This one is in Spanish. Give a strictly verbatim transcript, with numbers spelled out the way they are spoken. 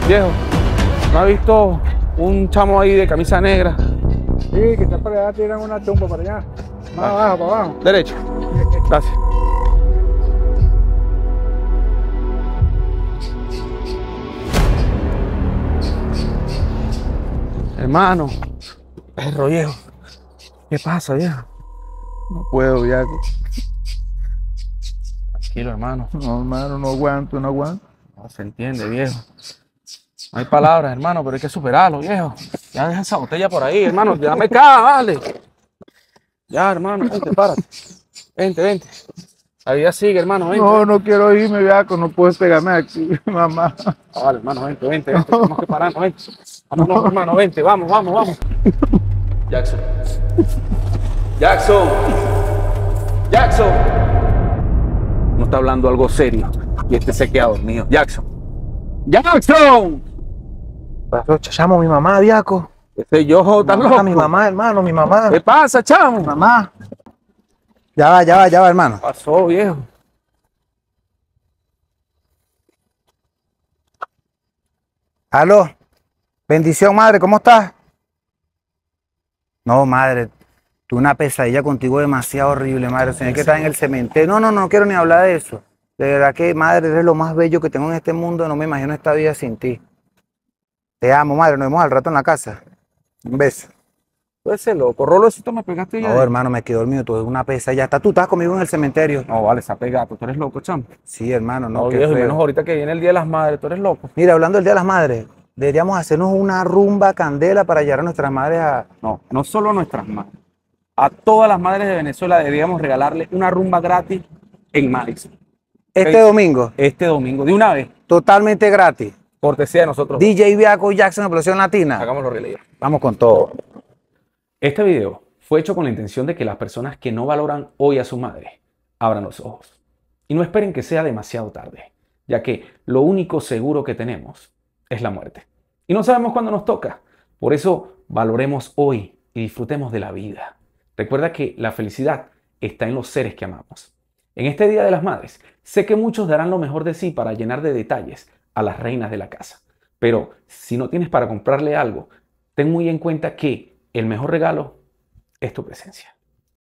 Viejo, ¿no ha visto un chamo ahí de camisa negra? Sí, que está para allá, tiran una tumba para allá. Más Ah. abajo, para abajo. Derecho. Gracias. Hermano, perro viejo. ¿Qué pasa, viejo? No puedo, ya. Tranquilo, hermano. No, hermano, no aguanto, no aguanto. No se entiende, viejo. No hay palabras, hermano, pero hay que superarlo, viejo. Ya deja esa botella por ahí, hermano. Ya me caga, vale. Ya, hermano, vente, párate. Vente, vente. La vida sigue, hermano, vente. No, vente. no quiero irme, Viaco, no puedes pegarme aquí, mamá. Ah, vale, hermano, vente, vente, vente. Tenemos que pararnos, vente. Vámonos, hermano, vente, vamos, vamos, vamos. Jackson. Jackson. Jackson. No está hablando algo serio. Y este se queda dormido. Jackson. Jackson. Pasó, chamo, mi mamá, Viaco. Ese yo, ¿estás Mamá, loco? mi mamá, hermano, mi mamá. ¿Qué pasa, chamo? Mamá. Ya va, ya va, ya va, hermano. ¿Qué pasó, viejo? Aló. Bendición, madre, ¿cómo estás? No, madre, tuve una pesadilla contigo demasiado horrible, madre. Tenía que estar en el cementerio. No, no, no quiero ni hablar de eso. De verdad que, madre, eres lo más bello que tengo en este mundo. No me imagino esta vida sin ti. Te amo, madre. Nos vemos al rato en la casa. Un beso. Tú ese loco. Rolo, eso tú me pegaste ya. No, hermano, me quedó dormido. Tuve una pesadilla. Hasta tú estás conmigo en el cementerio. No, vale, se ha pegado. Tú eres loco, chamo. Sí, hermano, no, No, qué viejo, y feo. menos ahorita que viene el Día de las Madres. Tú eres loco. Mira, hablando del Día de las Madres, deberíamos hacernos una rumba candela para llevar a nuestras madres a... No, no solo a nuestras madres. A todas las madres de Venezuela deberíamos regalarle una rumba gratis en Madison. Este Ey. domingo, Este domingo, de una vez. totalmente gratis. Cortesía de nosotros. D J Viaco Jackson, Explosión Latina. Hagámoslo realidad. Vamos con todo. Este video fue hecho con la intención de que las personas que no valoran hoy a su madre abran los ojos. Y no esperen que sea demasiado tarde, ya que lo único seguro que tenemos es la muerte. Y no sabemos cuándo nos toca. Por eso valoremos hoy y disfrutemos de la vida. Recuerda que la felicidad está en los seres que amamos. En este Día de las Madres, sé que muchos darán lo mejor de sí para llenar de detalles a las reinas de la casa. Pero si no tienes para comprarle algo, ten muy en cuenta que el mejor regalo es tu presencia.